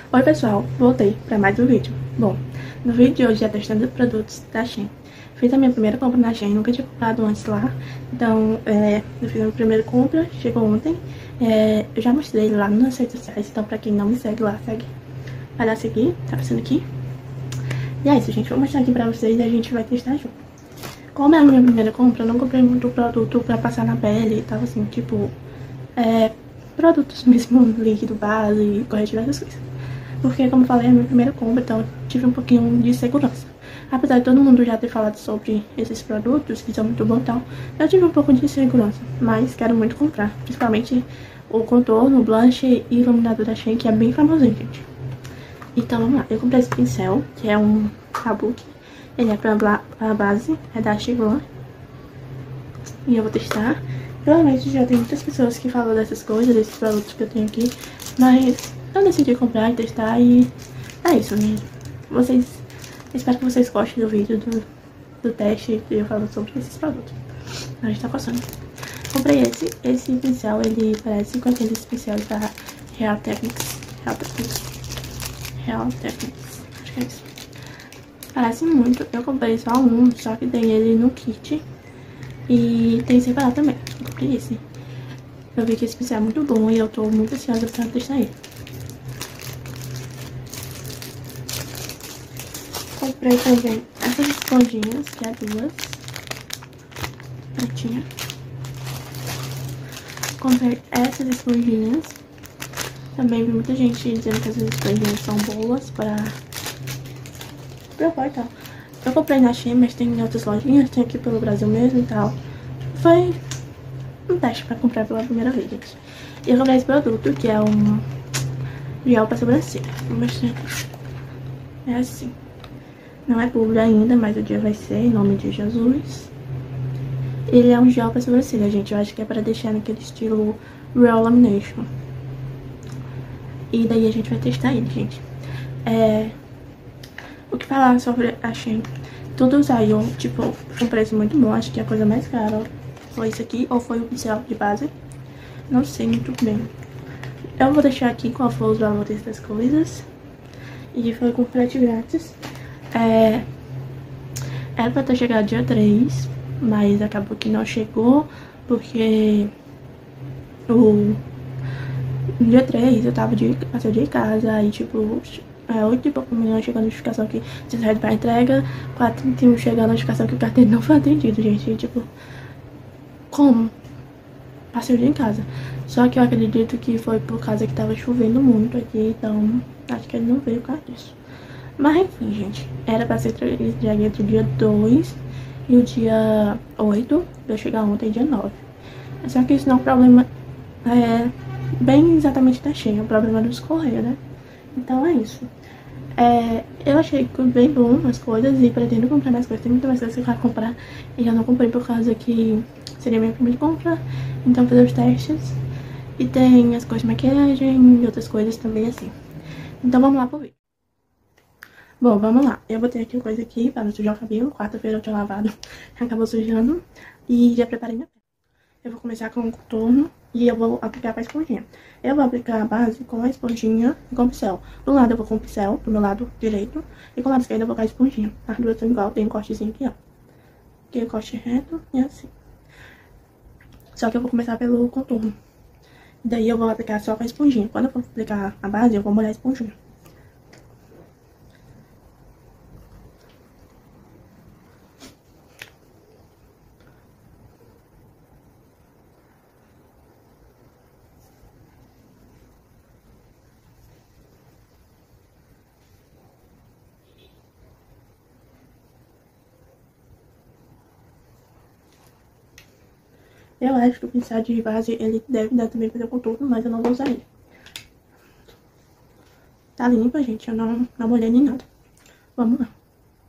Oi pessoal, voltei para mais um vídeo. Bom, no vídeo de hoje é testando produtos da Shein. Fiz a minha primeira compra na Shein, nunca tinha comprado antes lá. Então, eu fiz a minha primeira compra, chegou ontem. Eu já mostrei lá nas redes sociais, então pra quem não me segue lá, segue. Vai lá seguir, tá passando aqui. E é isso, gente, vou mostrar aqui pra vocês e a gente vai testar junto. Como é a minha primeira compra, eu não comprei muito produto pra passar na pele e tal, assim, tipo... produtos mesmo, líquido, base, corretivo, essas coisas. Porque, como eu falei, é a minha primeira compra, então eu tive um pouquinho de segurança. Apesar de todo mundo já ter falado sobre esses produtos, que são muito bons e tal, eu tive um pouco de segurança, mas quero muito comprar. Principalmente o contorno, o blush e iluminador da Shein, que é bem famosinho, gente. Então, vamos lá. Eu comprei esse pincel, que é um Kabuki. Ele é pra base, é da Chivon. E eu vou testar. Provavelmente já tem muitas pessoas que falam dessas coisas, desses produtos que eu tenho aqui, mas eu decidi comprar e testar e é isso, né? Espero que vocês gostem do vídeo do teste que eu falo sobre esses produtos. A gente tá coçando. Comprei esse pincel, ele parece com aqueles pincéis da Real Techniques. Acho que é isso. Parece muito. Eu comprei só um, só que tem ele no kit. E tem separado também. Eu comprei esse. Eu vi que esse pincel é muito bom e eu tô muito ansiosa pra testar ele. Comprei também essas esponjinhas, que é duas. Pretinha. Comprei essas esponjinhas. Também vi muita gente dizendo que essas esponjinhas são boas pra provar e tal. Eu comprei na Shein, mas tem em outras lojinhas, tem aqui pelo Brasil mesmo e tal. Foi um teste pra comprar pela primeira vez, gente. E eu comprei esse produto, que é um gel pra sobrancelha. Vou mostrar aqui. É assim. Não é público ainda, mas o dia vai ser, em nome de Jesus. Ele é um gel pra sobrancelha, gente. Eu acho que é pra deixar naquele estilo Real Lamination. E daí a gente vai testar ele, gente. O que falar sobre a Shein? Tudo saiu, tipo, um preço muito bom. Acho que a coisa mais cara foi isso aqui, ou foi o pincel de base. Não sei muito bem. Eu vou deixar aqui qual foi os valores das coisas. E foi com frete grátis. Era pra ter chegado dia 3, mas acabou que não chegou, porque no dia 3 eu passei o dia em casa, aí tipo, 8 e pouco da manhã chegou a notificação que tinha saído pra entrega, 4h31 chegou a notificação que o carteiro não foi atendido, gente, e, tipo, como? Passei o dia em casa. Só que eu acredito que foi por causa que tava chovendo muito aqui, então acho que ele não veio por causa disso. Mas enfim, gente, era pra ser entregue entre o dia 2 e o dia 8, pra eu chegar ontem, dia 9. Só que isso não é um problema bem exatamente da Shein, é um problema dos correios, né? Então é isso. Eu achei bem bom as coisas e pretendo comprar mais coisas. Tem muita mais coisas que eu quero comprar e eu não comprei por causa que seria minha primeira compra. Então fazer os testes. E tem as coisas de maquiagem e outras coisas também assim. Então vamos lá pro vídeo. Bom, vamos lá. Eu botei aqui uma coisa aqui pra não sujar o cabelo. Quarta-feira eu tinha lavado, acabou sujando. E já preparei minha pele. Eu vou começar com o contorno e eu vou aplicar com a esponjinha. Eu vou aplicar a base com a esponjinha e com o pincel. Do lado eu vou com o pincel, do meu lado direito. E com o lado esquerdo eu vou com a esponjinha. As duas são igual, tem um cortezinho aqui, ó. Aqui é o corte reto e assim. Só que eu vou começar pelo contorno. Daí eu vou aplicar só com a esponjinha. Quando eu for aplicar a base, eu vou molhar a esponjinha. Eu acho que o pincel de base, ele deve dar também pra fazer o contorno, mas eu não vou usar ele. Tá limpa, gente, eu não molhei nem nada. Vamos lá.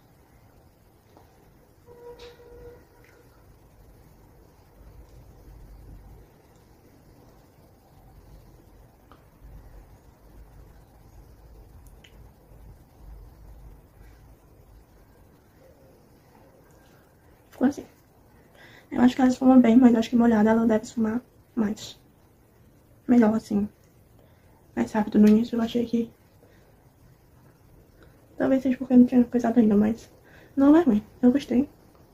Ficou assim. Eu acho que ela esfuma bem, mas eu acho que molhada ela deve esfumar mais. Melhor assim. Mais rápido no início, eu achei que Talvez seja porque eu não tinha coisado ainda, mas não é ruim. Eu gostei.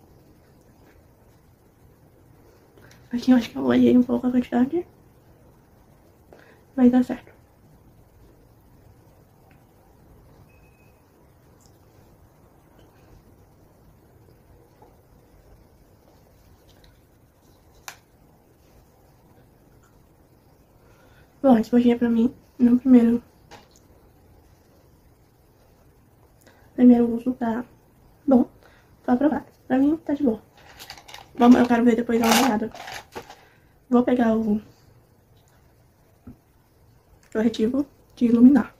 Aqui eu acho que eu olhei um pouco a quantidade. Vai dar certo. Bom, esse potinho é pra mim, no primeiro uso tá bom. Tô aprovado. Pra mim, tá de boa. Vamos, eu quero ver depois a olhada. Vou pegar o corretivo de iluminar.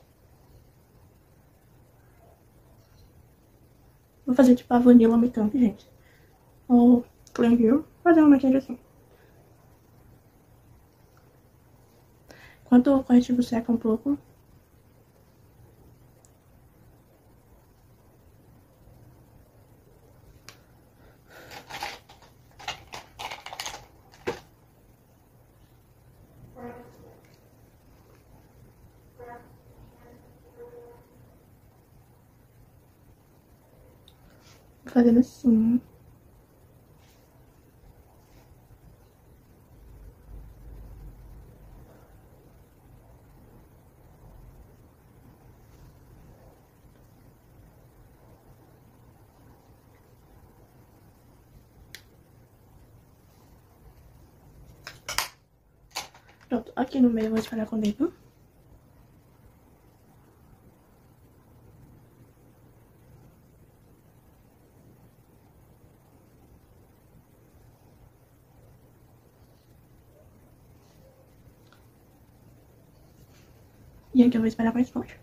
Vou fazer tipo a Vanilla Makeup, gente. Ou Clear, fazer uma maquiagem assim. Enquanto o corretivo seca um pouco, vou fazendo assim. Pronto, aqui no meio eu vou espalhar com o dedo. E aqui eu vou espalhar com a esponja.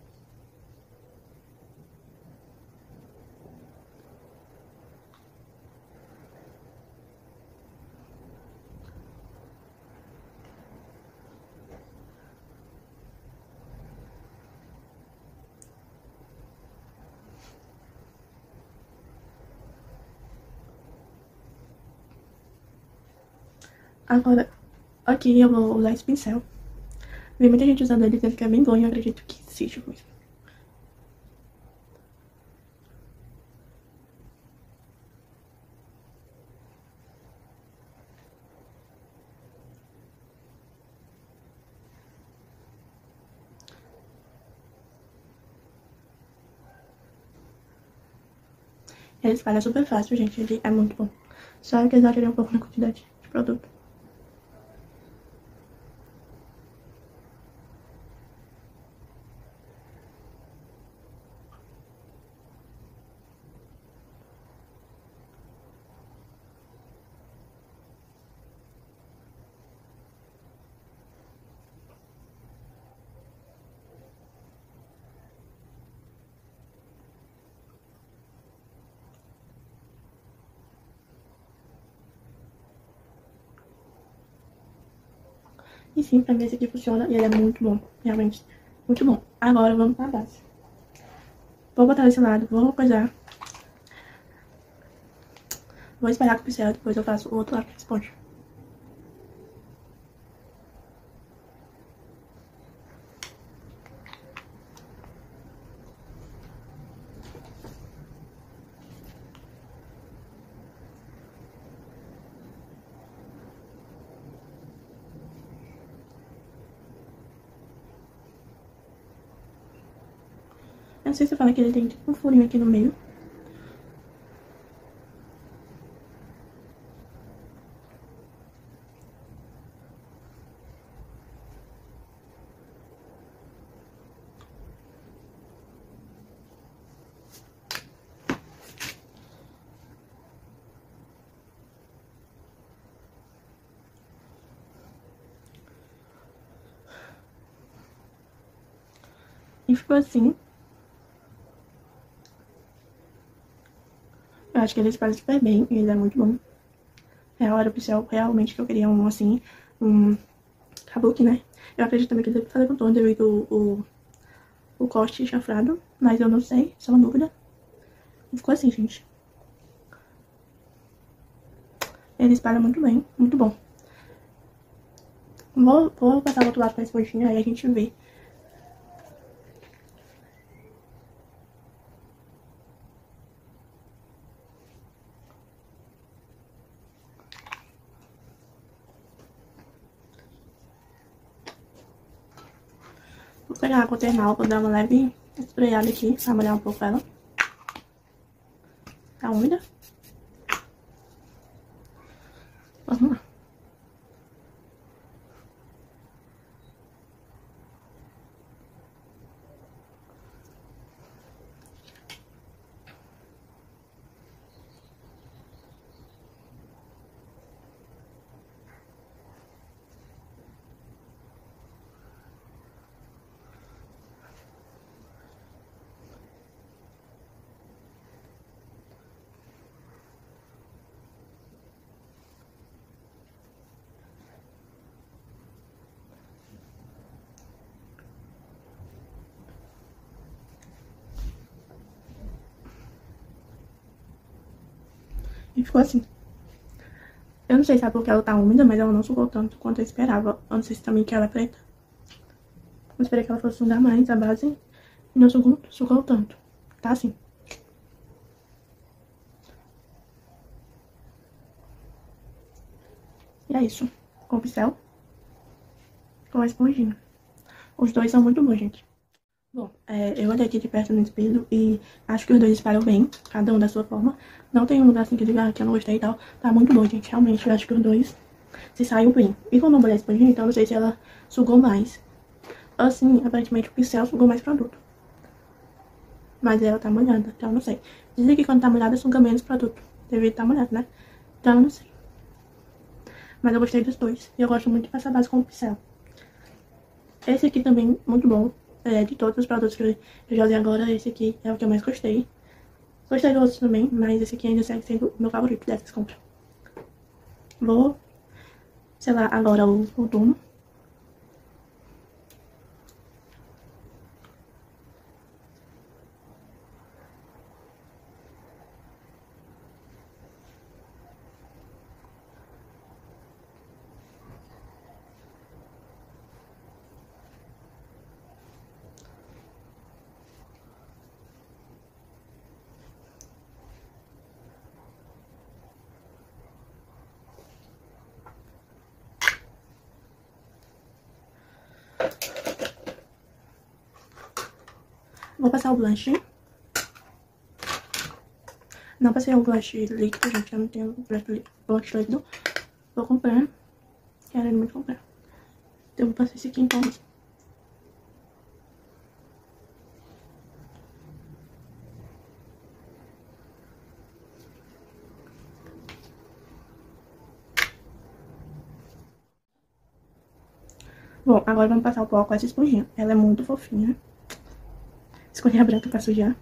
Agora, aqui eu vou usar esse pincel. Vi muita gente usando ele, dizendo que é bem bom e eu acredito que seja mesmo. Ele espalha super fácil, gente. Ele é muito bom. Só que exagerei um pouco na quantidade de produto. E sim, pra mim esse aqui funciona e ele é muito bom. Realmente, muito bom. Agora vamos pra base. Vou botar desse lado, vou coisar. Vou espalhar com o pincel, depois eu faço o outro lado com a esponja. Eu não sei se eu falo que ele tem tipo um furinho aqui no meio. E ficou assim. Eu acho que ele espalha super bem e ele é muito bom. Era o pincel realmente que eu queria um assim, um kabuki, né? Eu acredito também que ele deve fazer contorno devido o corte chanfrado, mas eu não sei, isso é uma dúvida. E ficou assim, gente. Ele espalha muito bem, muito bom. Vou passar o outro lado com a esponjinha, aí a gente vê. pegar a água termal, vou dar uma leve esfreada aqui, pra molhar um pouco ela. Tá úmida. Vamos lá. E ficou assim. Eu não sei se é porque ela tá úmida, mas ela não sugou tanto quanto eu esperava. Eu não sei se também que ela é preta. Eu esperei que ela fosse sugar mais a base e não sugou tanto. Tá assim. E é isso. Com o pincel. Com a esponjinha. Os dois são muito bons, gente. Bom, eu olhei aqui de perto no espelho e acho que os dois espalham bem, cada um da sua forma. Não tem um lugar assim que eu diga que eu não gostei e tal. Tá muito bom, gente. Realmente, eu acho que os dois se saem bem. E como eu molhei a esponjinha, então eu não sei se ela sugou mais. Assim, aparentemente o pincel sugou mais produto. Mas ela tá molhada, então eu não sei. Dizem que quando tá molhada suga menos produto. Deveria estar molhado, né? Então eu não sei. Mas eu gostei dos dois. E eu gosto muito de passar base com o pincel. Esse aqui também, muito bom. De todos os produtos que eu já usei agora, esse aqui é o que eu mais gostei. Gostei dos outros também, mas esse aqui ainda segue sendo o meu favorito dessas compras. Vou selar agora o contorno. Vou passar o blush. Não passei o blush líquido, gente. Eu não tenho blush líquido. Vou comprar. Quero muito comprar. Então eu vou passar esse aqui então. Bom, agora vamos passar o pó com essa esponjinha. Ela é muito fofinha. Escolhi a branca pra sujar.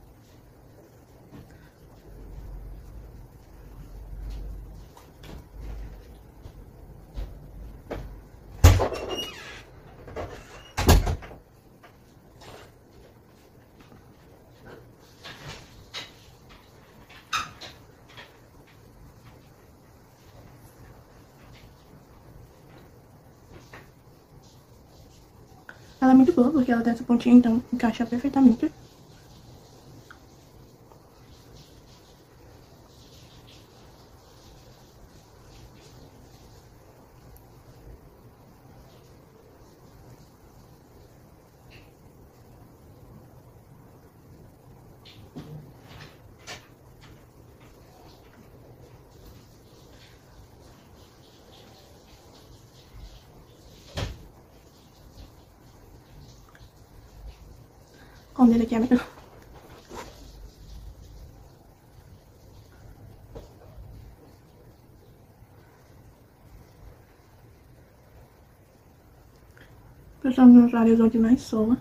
Ela é muito boa porque ela tem essa pontinha, então encaixa perfeitamente. Com o dedo aqui é melhor. Passando nos áreas onde mais soa.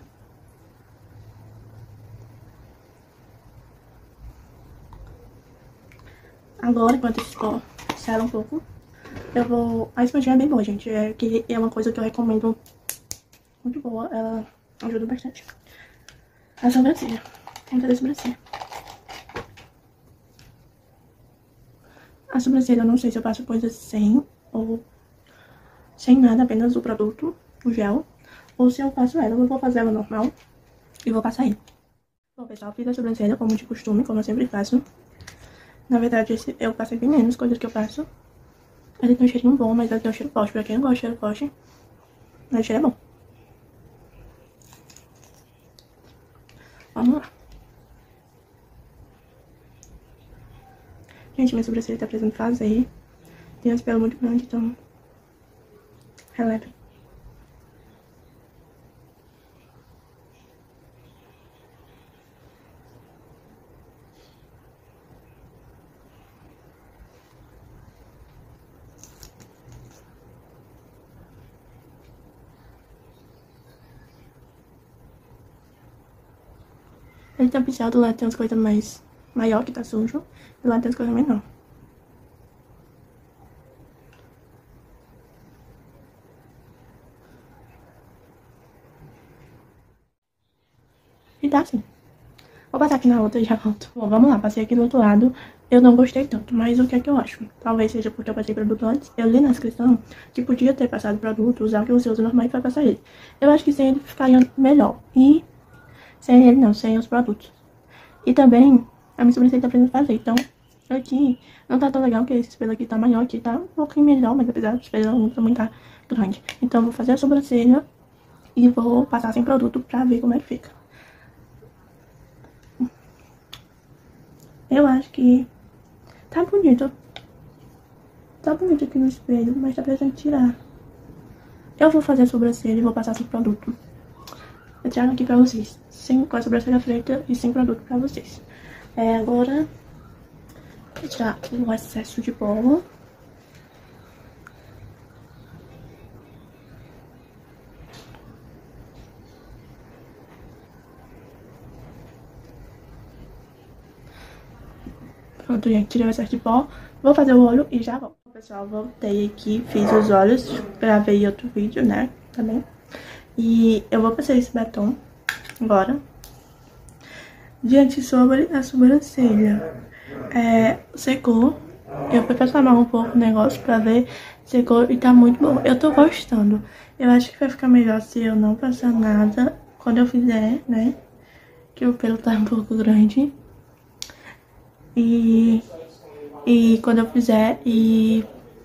Agora, enquanto esse pó sela um pouco, eu vou... A esponjinha é bem boa, gente. Que é uma coisa que eu recomendo. Muito boa. Ela ajuda bastante. A sobrancelha. Ponta da sobrancelha. A sobrancelha eu não sei se eu passo coisa sem ou sem nada, apenas o produto, o gel. Ou se eu faço ela, eu vou fazer ela normal e vou passar ele. Bom, pessoal, fiz a sobrancelha como de costume, como eu sempre faço. Na verdade, eu passei bem menos coisas que eu faço. Ele tem um cheirinho bom, mas ele tem um cheiro forte. Pra quem não gosta de cheiro forte, mas o cheiro é bom. Vamos lá. Gente, minha sobrancelha tá precisando fazer. Tem as pelas muito grandes, então releve. Ele tem um pincel, do lado tem umas coisas mais maior que tá sujo, do lado tem umas coisas menor. E tá assim. Vou passar aqui na outra e já volto. Bom, vamos lá, passei aqui do outro lado. Eu não gostei tanto, mas o que é que eu acho? Talvez seja porque eu passei produto antes. Eu li na descrição que podia ter passado produto, usar o que você usa normal e vai passar ele. Eu acho que sem ele ficaria melhor. E sem ele não, sem os produtos. E também, a minha sobrancelha tá precisando fazer, então aqui não tá tão legal, porque esse espelho aqui tá maior, aqui tá um pouquinho melhor, mas apesar do espelho também tá grande. Então eu vou fazer a sobrancelha e vou passar sem produto pra ver como é que fica. Eu acho que tá bonito. Tá bonito aqui no espelho, mas tá precisando tirar. Eu vou fazer a sobrancelha e vou passar sem produto. Eu trago aqui pra vocês, com a sobrancelha preta e sem produto pra vocês. Agora, vou tirar o excesso de pó. Pronto, gente, tirei o excesso de pó. Vou fazer o olho e já volto. Pessoal, voltei aqui, fiz os olhos, gravei outro vídeo, né, também. E eu vou passar esse batom agora. Gente, sobre a sobrancelha, secou. Eu fui passar mal um pouco o negócio pra ver, secou e tá muito bom. Eu tô gostando. Eu acho que vai ficar melhor se eu não passar nada quando eu fizer, né, que o pelo tá um pouco grande. E quando eu fizer e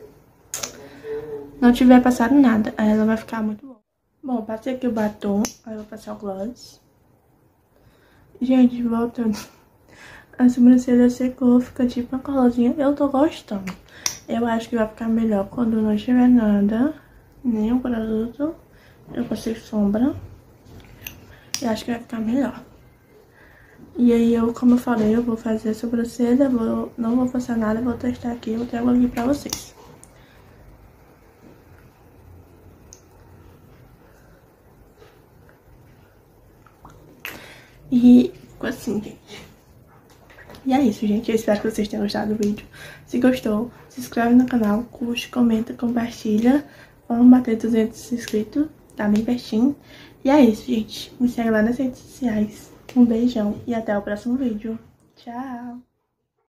não tiver passado nada, aí ela vai ficar muito boa. Bom, passei aqui o batom, aí eu vou passar o gloss. Gente, voltando. A sobrancelha secou, fica tipo uma colorzinha. Eu tô gostando. Eu acho que vai ficar melhor quando não tiver nada, nenhum produto. Eu passei sombra. Eu acho que vai ficar melhor. E aí, como eu falei, eu vou fazer a sobrancelha, não vou passar nada, vou testar aqui, eu trago aqui pra vocês. E ficou assim, gente. E é isso, gente. Eu espero que vocês tenham gostado do vídeo. Se gostou, se inscreve no canal, curte, comenta, compartilha. Vamos bater 200 inscritos, tá bem pertinho. E é isso, gente. Me segue lá nas redes sociais. Um beijão e até o próximo vídeo. Tchau!